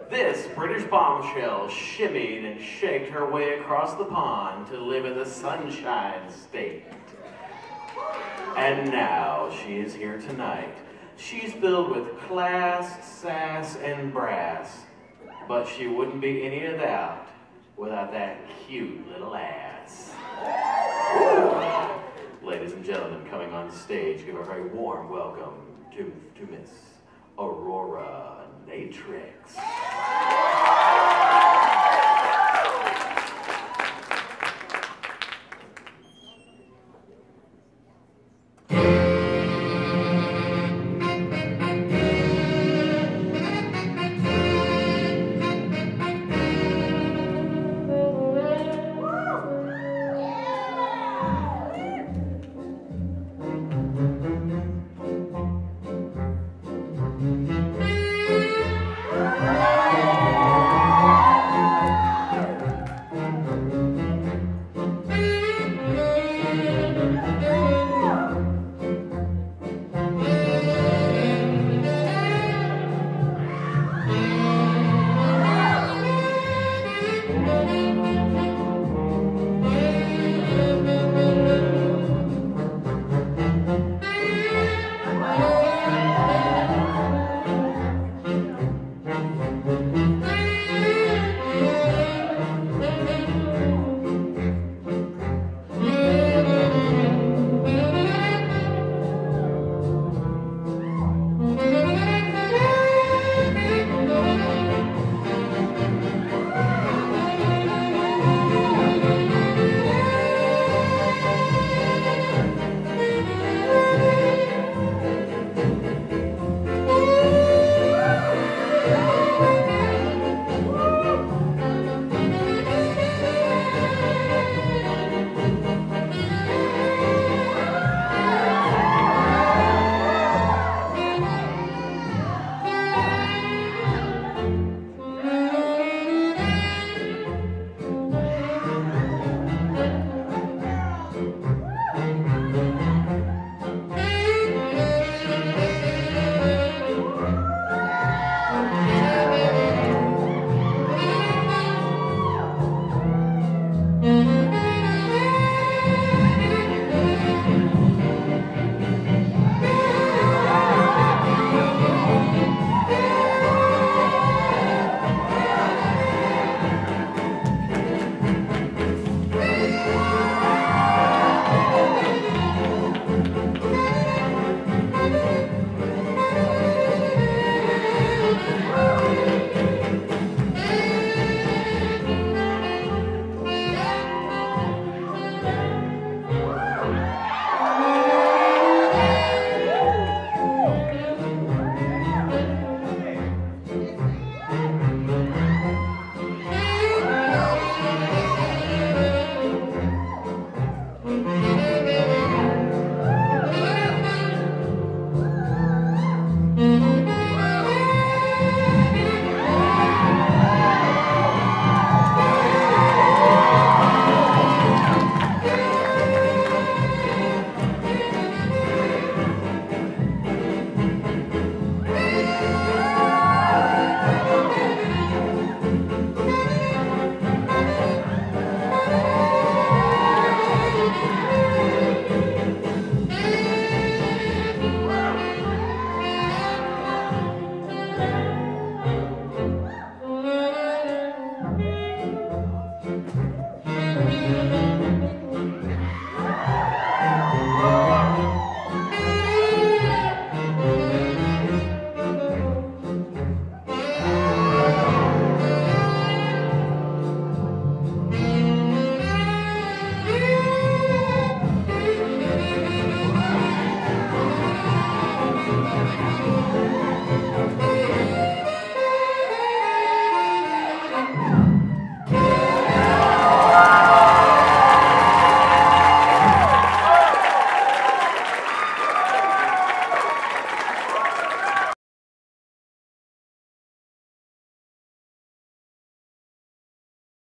This British bombshell shimmied and shaked her way across the pond to live in the Sunshine State. And now she is here tonight. She's filled with class, sass, and brass. But she wouldn't be any of that without that cute little ass. Ladies and gentlemen, coming on stage, give a very warm welcome to Miss Aurora Natrix.